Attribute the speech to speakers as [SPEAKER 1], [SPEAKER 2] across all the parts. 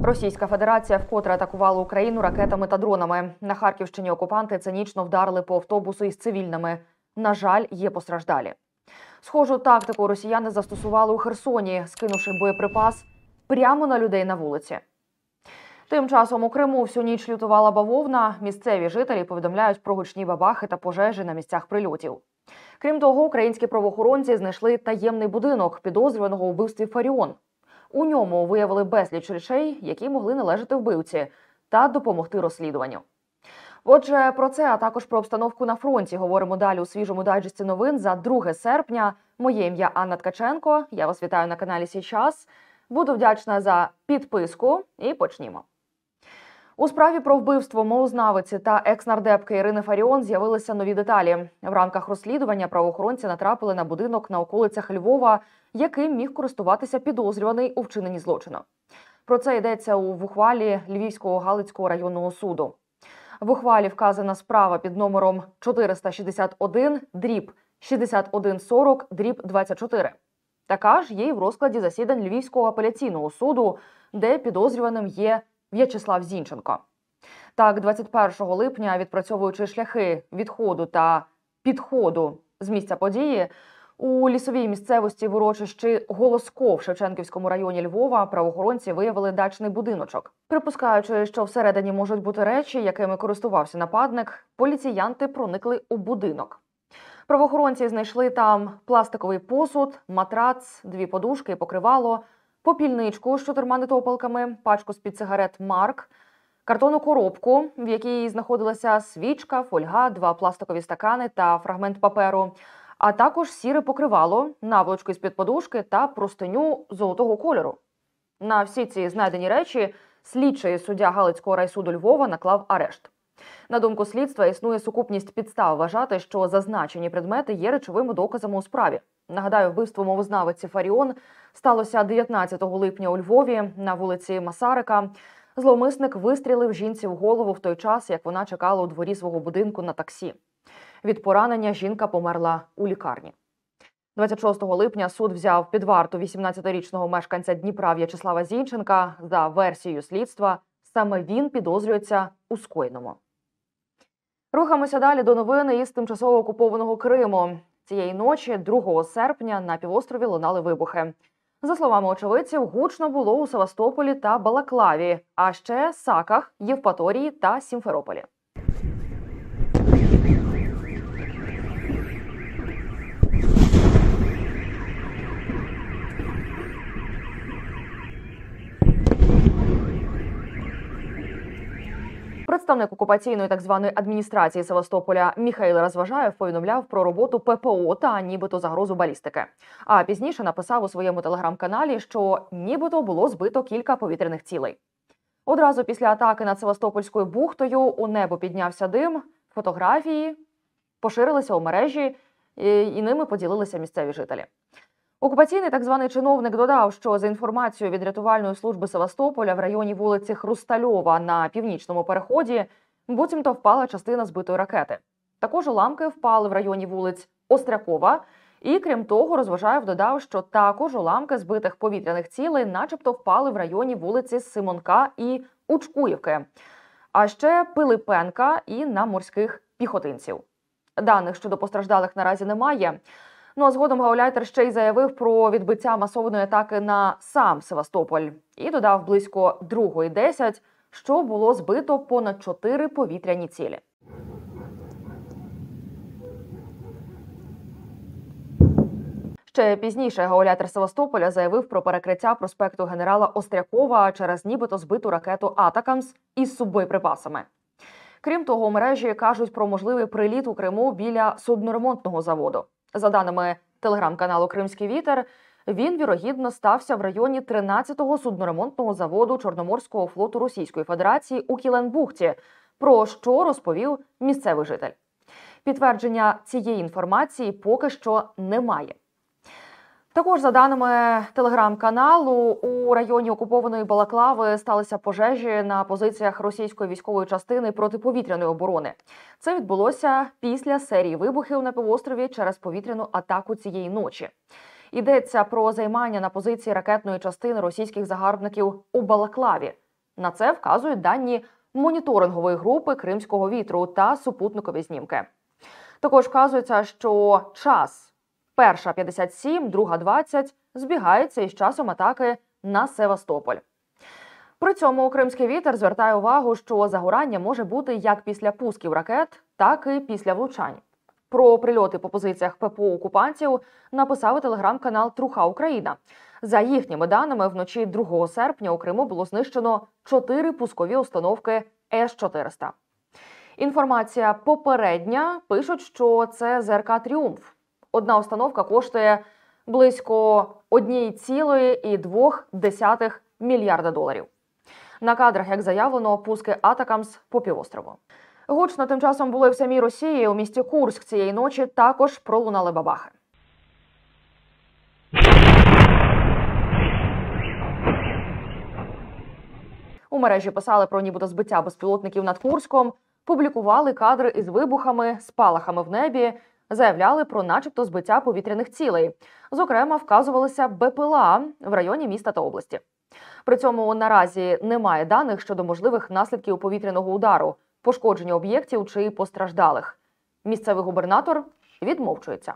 [SPEAKER 1] Російська Федерація вкотре атакувала Україну ракетами та дронами. На Харківщині окупанти цинічно вдарили по автобусу із цивільними. На жаль, є постраждалі. Схожу тактику росіяни застосували у Херсоні, скинувши боєприпас прямо на людей на вулиці. Тим часом у Криму всю ніч лютувала бавовна. Місцеві жителі повідомляють про гучні бабахи та пожежі на місцях прильотів. Крім того, українські правоохоронці знайшли таємний будинок підозрюваного у вбивстві Фаріон. У ньому виявили безліч речей, які могли належати вбивці, та допомогти розслідуванню. Отже, про це, а також про обстановку на фронті говоримо далі у свіжому дайджесті новин за 2 серпня. Моє ім'я Анна Ткаченко. Я вас вітаю на каналі «Січас». Буду вдячна за підписку і почнімо. У справі про вбивство мовознавиці та екс-нардепки Ірини Фаріон з'явилися нові деталі. В рамках розслідування правоохоронці натрапили на будинок на околицях Львова, яким міг користуватися підозрюваний у вчиненні злочину. Про це йдеться в ухвалі Львівського Галицького районного суду. В ухвалі вказана справа під номером 461/6140/24. Така ж є й в розкладі засідань Львівського апеляційного суду, де підозрюваним є В'ячеслав Зінченко. Так, 21 липня, відпрацьовуючи шляхи відходу та підходу з місця події, у лісовій місцевості в урочищі Голоско в Шевченківському районі Львова правоохоронці виявили дачний будиночок. Припускаючи, що всередині можуть бути речі, якими користувався нападник, поліціянти проникли у будинок. Правоохоронці знайшли там пластиковий посуд, матрац, 2 подушки і покривало, попільничку з 4 нетопалками, пачку з-під сигарет «Марк», картонну коробку, в якій знаходилася свічка, фольга, 2 пластикові стакани та фрагмент паперу, а також сіре покривало, наволочку з-під подушки та простиню золотого кольору. На всі ці знайдені речі слідчий суддя Галицького райсуду Львова наклав арешт. На думку слідства, існує сукупність підстав вважати, що зазначені предмети є речовими доказами у справі. Нагадаю, вбивство мовознавиці Фаріон сталося 19 липня у Львові на вулиці Масарика. Зловмисник вистрілив жінці в голову в той час, як вона чекала у дворі свого будинку на таксі. Від поранення жінка померла у лікарні. 26 липня суд взяв під варту 18-річного мешканця Дніпра В'ячеслава Зінченка. За версією слідства, саме він підозрюється у скоєному. Рухаємося далі до новини із тимчасово окупованого Криму. Цієї ночі, 2 серпня, на півострові лунали вибухи. За словами очевидців, гучно було у Севастополі та Балаклаві, а ще Саках, Євпаторії та Сімферополі. Представник окупаційної так званої адміністрації Севастополя Міхаїл Розважаєв повідомляв про роботу ППО та нібито загрозу балістики. А пізніше написав у своєму телеграм-каналі, що нібито було збито кілька повітряних цілей. Одразу після атаки над Севастопольською бухтою у небо піднявся дим, фотографії поширилися у мережі і ними поділилися місцеві жителі. Окупаційний так званий чиновник додав, що за інформацією від рятувальної служби Севастополя в районі вулиці Хрустальова на північному переході буцімто впала частина збитої ракети. Також уламки впали в районі вулиць Острякова і, крім того, Розважаєв додав, що також уламки збитих повітряних цілей начебто впали в районі вулиці Симонка і Учкуївки, а ще Пилипенка і на морських піхотинців. Даних щодо постраждалих наразі немає. Ну а згодом гауляйтер ще й заявив про відбиття масованої атаки на сам Севастополь і додав близько 2:10, що було збито понад 4 повітряні цілі. Ще пізніше гауляйтер Севастополя заявив про перекриття проспекту генерала Острякова через нібито збиту ракету «Атакамс» із суббоєприпасами. Крім того, у мережі кажуть про можливий приліт у Криму біля судноремонтного заводу. За даними телеграм-каналу «Кримський вітер», він, вірогідно, стався в районі 13-го судноремонтного заводу Чорноморського флоту Російської Федерації у Кіленбухті, про що розповів місцевий житель. Підтвердження цієї інформації поки що немає. Також, за даними телеграм-каналу, у районі окупованої Балаклави сталися пожежі на позиціях російської військової частини протиповітряної оборони. Це відбулося після серії вибухів на півострові через повітряну атаку цієї ночі. Йдеться про займання на позиції ракетної частини російських загарбників у Балаклаві. На це вказують дані моніторингової групи Кримського вітру та супутникові знімки. Також вказується, що час перша 57, друга 20 збігається із часом атаки на Севастополь. При цьому Кримський вітер звертає увагу, що загорання може бути як після пусків ракет, так і після влучань. Про прильоти по позиціях ППО окупантів написав і телеграм-канал «Труха Україна». За їхніми даними, вночі 2 серпня у Криму було знищено 4 пускові установки С-400. Інформація попередня. Пишуть, що це ЗРК «Тріумф». Одна установка коштує близько 1,2 мільярда доларів. На кадрах, як заявлено, пуски «Атакамс» по півострову. Гучно тим часом були в самій Росії. У місті Курськ цієї ночі також пролунали бабахи. У мережі писали про нібито збиття безпілотників над Курськом, публікували кадри із вибухами, спалахами в небі, заявляли про начебто збиття повітряних цілей. Зокрема, вказувалися БПЛА в районі міста та області. При цьому наразі немає даних щодо можливих наслідків повітряного удару, пошкодження об'єктів чи постраждалих. Місцевий губернатор відмовчується.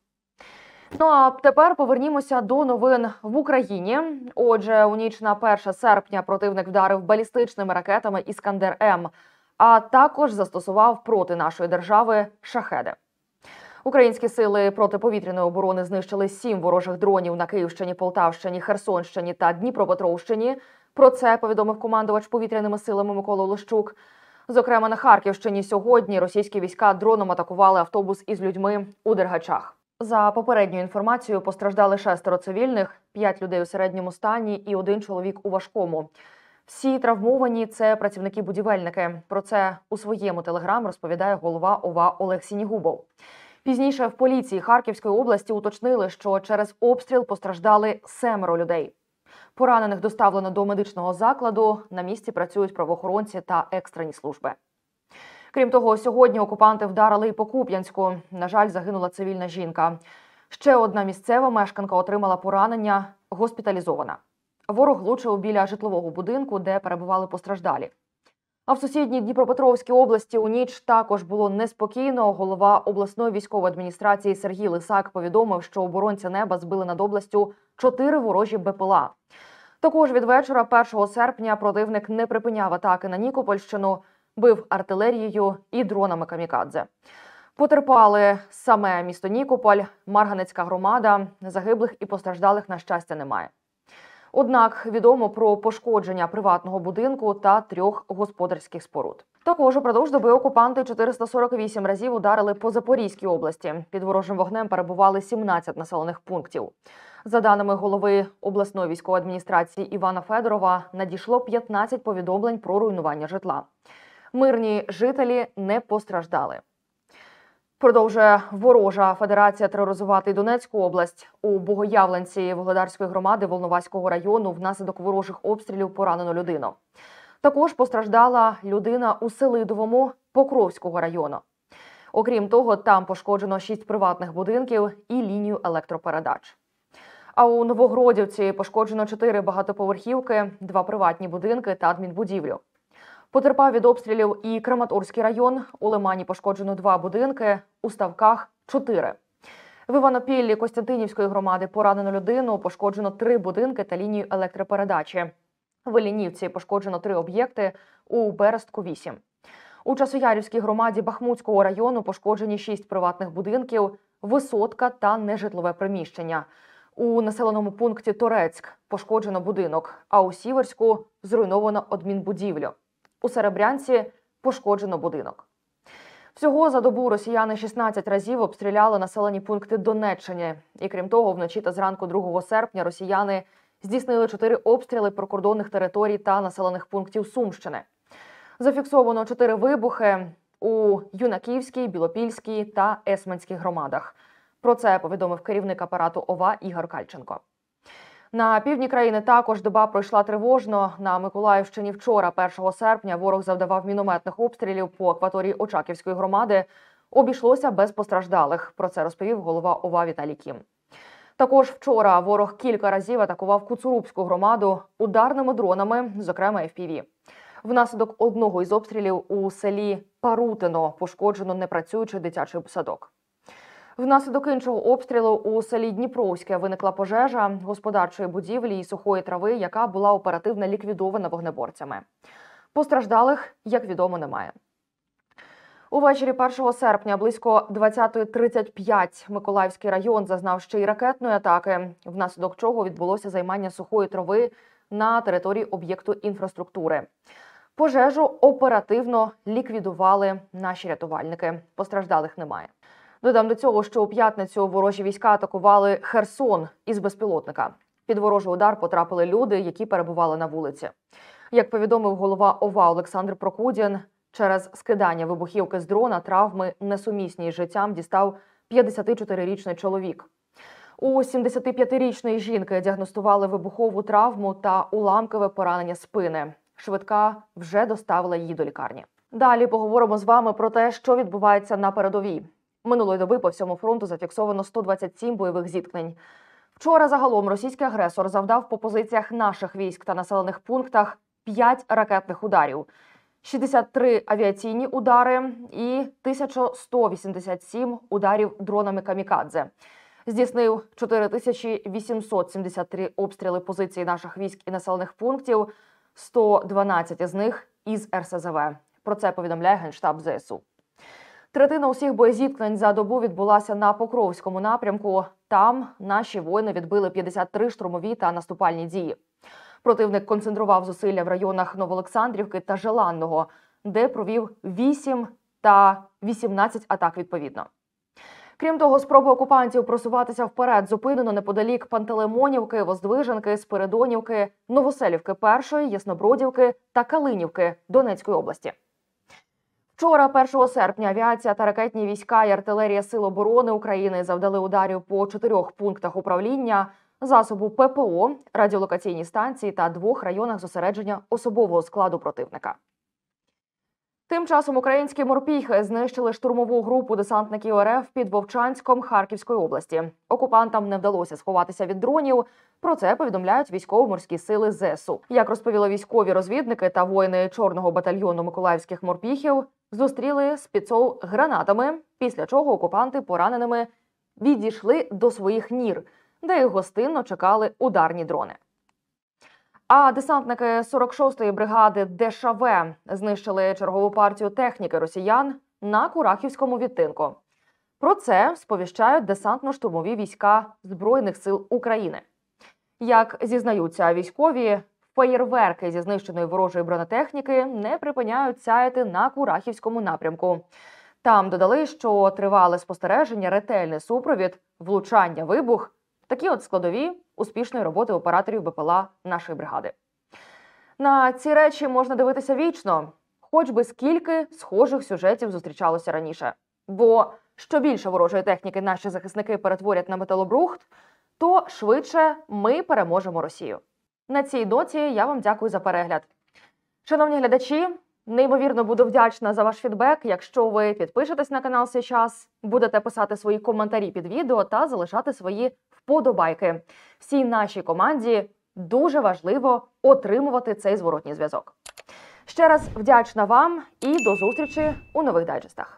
[SPEAKER 1] Ну а тепер повернімося до новин в Україні. Отже, у ніч на 1 серпня противник вдарив балістичними ракетами «Іскандер-М», а також застосував проти нашої держави шахеди. Українські сили протиповітряної оборони знищили 7 ворожих дронів на Київщині, Полтавщині, Херсонщині та Дніпропетровщині. Про це повідомив командувач повітряними силами Микола Олещук. Зокрема, на Харківщині сьогодні російські війська дроном атакували автобус із людьми у Дергачах. За попередньою інформацією, постраждали 6 цивільних, 5 людей у середньому стані і 1 чоловік у важкому. Всі травмовані – це працівники-будівельники. Про це у своєму телеграм розповідає голова ОВА Олег Сінігубов. Пізніше в поліції Харківської області уточнили, що через обстріл постраждали 7 людей. Поранених доставлено до медичного закладу. На місці працюють правоохоронці та екстрені служби. Крім того, сьогодні окупанти вдарили і по Куп'янську. На жаль, загинула цивільна жінка. Ще одна місцева мешканка отримала поранення, госпіталізована. Ворог влучив біля житлового будинку, де перебували постраждалі. А в сусідній Дніпропетровській області у ніч також було неспокійно. Голова обласної військової адміністрації Сергій Лисак повідомив, що оборонці неба збили над областю 4 ворожі БПЛА. Також від вечора 1 серпня противник не припиняв атаки на Нікопольщину, бив артилерією і дронами камікадзе. Потерпали саме місто Нікополь, Марганецька громада, загиблих і постраждалих, на щастя, немає. Однак відомо про пошкодження приватного будинку та 3 господарських споруд. Також упродовж доби окупанти 448 разів ударили по Запорізькій області. Під ворожим вогнем перебували 17 населених пунктів. За даними голови обласної військової адміністрації Івана Федорова, надійшло 15 повідомлень про руйнування житла. Мирні жителі не постраждали. Продовжує ворожа федерація тероризувати Донецьку область. У Богоявленці Вугледарської громади Волноваського району внаслідок ворожих обстрілів поранено людину. Також постраждала людина у Селидовому Покровського району. Окрім того, там пошкоджено 6 приватних будинків і лінію електропередач. А у Новогродівці пошкоджено 4 багатоповерхівки, 2 приватні будинки та адмінбудівлю. Потерпав від обстрілів і Краматорський район. У Лимані пошкоджено 2 будинки, у Ставках – 4. В Іванопіллі Костянтинівської громади поранено людину, пошкоджено 3 будинки та лінію електропередачі. В Іллінівці пошкоджено 3 об'єкти, у Берестку – 8. У Часоярівській громаді Бахмутського району пошкоджені 6 приватних будинків, висотка та нежитлове приміщення. У населеному пункті Торецьк пошкоджено будинок, а у Сіверську зруйновано адмінбудівлю. У Серебрянці пошкоджено будинок. Всього за добу росіяни 16 разів обстріляли населені пункти Донеччини. І крім того, вночі та зранку 2 серпня росіяни здійснили 4 обстріли прикордонних територій та населених пунктів Сумщини. Зафіксовано 4 вибухи у Юнаківській, Білопільській та Есменській громадах. Про це повідомив керівник апарату ОВА Ігор Кальченко. На півдні країни також доба пройшла тривожно. На Миколаївщині вчора, 1 серпня, ворог завдавав мінометних обстрілів по акваторії Очаківської громади. Обійшлося без постраждалих. Про це розповів голова ОВА Віталій Кім. Також вчора ворог кілька разів атакував Куцурубську громаду ударними дронами, зокрема FPV. Внаслідок одного із обстрілів у селі Парутино пошкоджено непрацюючий дитячий садок. Внаслідок іншого обстрілу у селі Дніпровське виникла пожежа господарчої будівлі і сухої трави, яка була оперативно ліквідована вогнеборцями. Постраждалих, як відомо, немає. Увечері 1 серпня близько 20:35 Миколаївський район зазнав ще й ракетної атаки, внаслідок чого відбулося займання сухої трави на території об'єкту інфраструктури. Пожежу оперативно ліквідували наші рятувальники. Постраждалих немає. Додам до цього, що у п'ятницю ворожі війська атакували Херсон із безпілотника. Під ворожий удар потрапили люди, які перебували на вулиці. Як повідомив голова ОВА Олександр Прокудін, через скидання вибухівки з дрона травми, несумісні з життям, дістав 54-річний чоловік. У 75-річної жінки діагностували вибухову травму та уламкове поранення спини. Швидка вже доставила її до лікарні. Далі поговоримо з вами про те, що відбувається на передовій. Минулої доби по всьому фронту зафіксовано 127 бойових зіткнень. Вчора загалом російський агресор завдав по позиціях наших військ та населених пунктах 5 ракетних ударів, 63 авіаційні удари і 1187 ударів дронами камікадзе. Здійснив 4873 обстріли позицій наших військ і населених пунктів, 112 із них із РСЗВ. Про це повідомляє Генштаб ЗСУ. Третина усіх боєзіткнень за добу відбулася на Покровському напрямку. Там наші воїни відбили 53 штурмові та наступальні дії. Противник концентрував зусилля в районах Новоолександрівки та Желанного, де провів 8 та 18 атак відповідно. Крім того, спроби окупантів просуватися вперед зупинено неподалік Пантелеймонівки, Воздвиженки, Спиридонівки, Новоселівки Першої, Яснобродівки та Калинівки Донецької області. Вчора, 1 серпня, авіація та ракетні війська і артилерія Сил оборони України завдали ударів по 4 пунктах управління, засобу ППО, радіолокаційній станції та 2 районах зосередження особового складу противника. Тим часом українські морпіхи знищили штурмову групу десантників РФ під Вовчанськом Харківської області. Окупантам не вдалося сховатися від дронів. Про це повідомляють військово-морські сили ЗСУ. Як розповіли військові розвідники та воїни Чорного батальйону миколаївських морпіхів, зустріли спецов гранатами, після чого окупанти пораненими відійшли до своїх нір, де їх гостинно чекали ударні дрони. А десантники 46-ї бригади ДШВ знищили чергову партію техніки росіян на Курахівському відтинку. Про це сповіщають десантно-штурмові війська Збройних сил України. Як зізнаються військові, феєрверки зі знищеної ворожої бронетехніки не припиняють сяяти на Курахівському напрямку. Там додали, що тривале спостереження, ретельний супровід, влучання, вибух – такі от складові успішної роботи операторів БПЛА нашої бригади. На ці речі можна дивитися вічно, хоч би скільки схожих сюжетів зустрічалося раніше. Бо що більше ворожої техніки наші захисники перетворять на металобрухт, то швидше ми переможемо Росію. На цій ноті я вам дякую за перегляд. Шановні глядачі, неймовірно буду вдячна за ваш фідбек, якщо ви підпишетесь на канал сейчас, будете писати свої коментарі під відео та залишати свої вподобайки. Всій нашій команді дуже важливо отримувати цей зворотній зв'язок. Ще раз вдячна вам і до зустрічі у нових дайджестах.